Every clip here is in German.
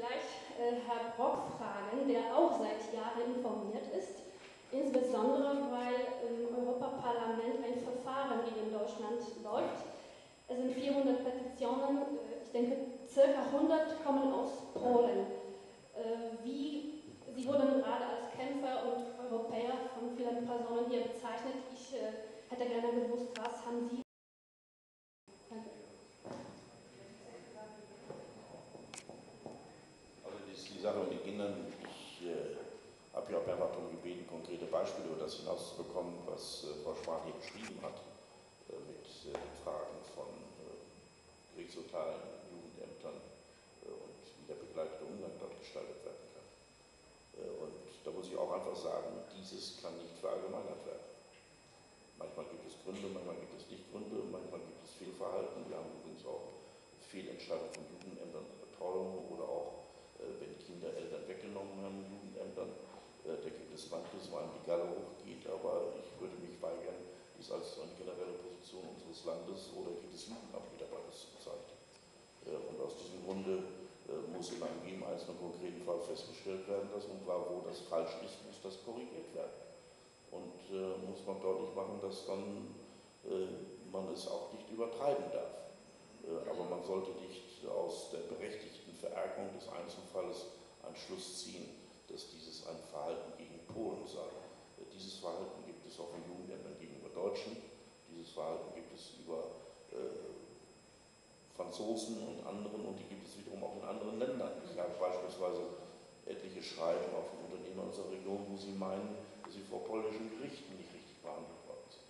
gleich Herr Brock fragen, der auch seit Jahren informiert ist, insbesondere weil im Europaparlament ein Verfahren gegen Deutschland läuft. Es sind 400 Petitionen, ich denke circa 100 kommen aus Polen. Sie wurden gerade als Kämpfer und Europäer von vielen Personen hier bezeichnet. Ich hätte gerne gewusst, was haben Sie? Danke. Also die Sache mit den Kindern, ich habe ja auch mehrfach darum gebeten, konkrete Beispiele über das hinauszubekommen, was Frau Schwan hier beschrieben hat, mit den Fragen von Gerichtsurteilen, Jugendämtern und wie der begleitete Umgang dort gestaltet werden kann. Und da muss ich auch einfach sagen, dieses kann nicht verallgemeinert werden. Manchmal gibt es Gründe, manchmal gibt es nicht Gründe, manchmal gibt es Fehlverhalten. Wir haben übrigens auch Fehlentscheidungen von Jugendämtern und Betreuung oder auch, wenn Kinder Eltern weggenommen haben, Jugendämtern. Da gibt es manches, wo einem die Galle hochgeht, aber ich würde mich weigern, dies als eine generelle Position unseres Landes oder jedes Jugendamtmitarbeiters zu bezeichnen. Und aus diesem Grunde muss in einem jedem einzelnen konkreten Fall festgestellt werden, dass unklar, wo das falsch ist, muss das korrigiert werden. Und muss man deutlich machen, dass dann man es auch nicht übertreiben darf. Aber man sollte nicht aus der berechtigten Verärgerung des Einzelfalles einen Schluss ziehen, dass dieses ein Verhalten gegen Polen sei. Dieses Verhalten gibt es auch in Jugendämtern gegenüber Deutschen, dieses Verhalten gibt es über Franzosen und anderen und die gibt es wiederum auch in anderen Ländern. Ich habe beispielsweise etliche Schreiben auch von Unternehmern unserer Region, wo sie meinen, dass sie vor polnischen Gerichten nicht richtig behandelt worden sind.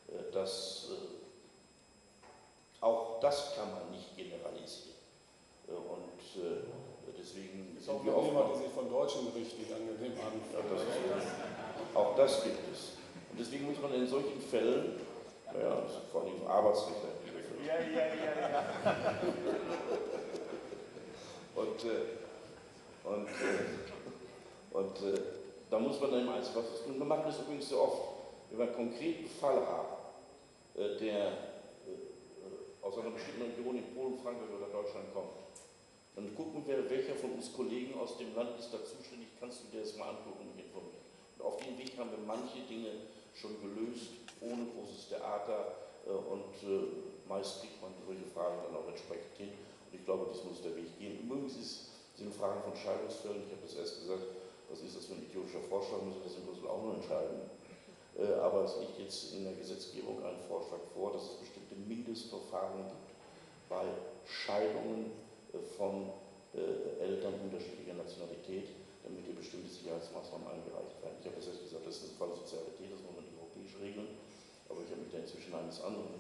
Auch das kann man nicht generalisieren. Und deswegen sind wir Unternehmer, die sich von deutschen Gerichten nicht angenehm anfühlen. Auch das gibt es. Und deswegen muss man in solchen Fällen, vor allem Arbeitsrecht, ja. Und da muss man dann eins was tun. Wir machen das übrigens so oft. Wenn wir einen konkreten Fall haben, der aus einer bestimmten Region in Polen, Frankreich oder Deutschland kommt, dann gucken wir, welcher von uns Kollegen aus dem Land ist da zuständig, kannst du dir das mal angucken und mich informieren. Und auf dem Weg haben wir manche Dinge schon gelöst, ohne großes Theater und meist kriegt man solche Fragen dann auch entsprechend hin. Und ich glaube, das muss der Weg gehen. Übrigens sind Fragen von Scheidungsfällen, ich habe das erst gesagt, was ist das für ein idiotischer Vorschlag, müssen wir das in Brüssel auch nur entscheiden. Aber es liegt jetzt in der Gesetzgebung ein Vorschlag vor, dass es bestimmte Mindestverfahren gibt bei Scheidungen von Eltern unterschiedlicher Nationalität, damit hier bestimmte Sicherheitsmaßnahmen eingereicht werden. Ich habe das erst gesagt, das ist ein Fall Sozialität, das muss man europäisch regeln, aber ich habe mich da inzwischen eines anderen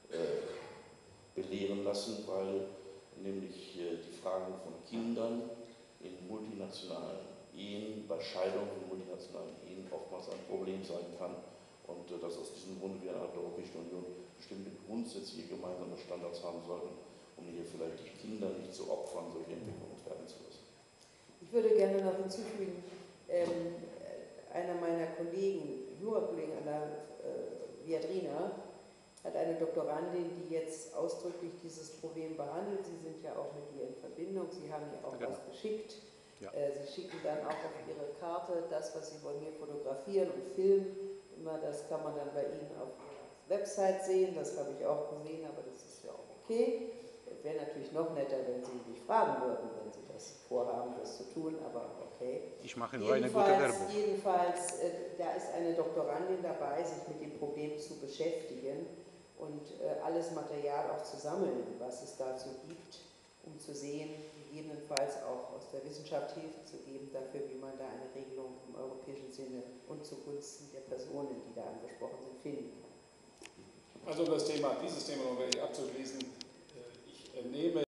belehren lassen, weil nämlich die Fragen von Kindern in multinationalen Ehen, bei Scheidung von multinationalen Ehen oftmals ein Problem sein kann und dass aus diesem Grunde wir innerhalb der Europäischen Union bestimmte grundsätzliche gemeinsame Standards haben sollten, um hier vielleicht die Kinder nicht zu Opfern solcher Entwicklungen werden zu lassen. Ich würde gerne noch hinzufügen, einer meiner Kollegen, Jurakollegen an der Viadrina, hat eine Doktorandin, die jetzt ausdrücklich dieses Problem behandelt. Sie sind ja auch mit ihr in Verbindung, Sie haben ihr auch was geschickt. Ja. Sie schicken dann auch auf Ihre Karte das, was Sie von mir fotografieren und filmen. Immer das kann man dann bei Ihnen auf Ihrer Website sehen, das habe ich auch gesehen, aber das ist ja auch okay. Wäre natürlich noch netter, wenn Sie mich fragen würden, wenn Sie das vorhaben, das zu tun, aber okay. Ich mache nur eine gute Werbung. Jedenfalls, da ist eine Doktorandin dabei, sich mit dem Problem zu beschäftigen und alles Material auch zu sammeln, was es dazu gibt, um zu sehen, gegebenenfalls auch aus der Wissenschaft Hilfe zu geben dafür, wie man da eine Regelung im europäischen Sinne und zugunsten der Personen, die da angesprochen sind, finden kann. Also um dieses Thema noch wirklich abzuschließen, ich nehme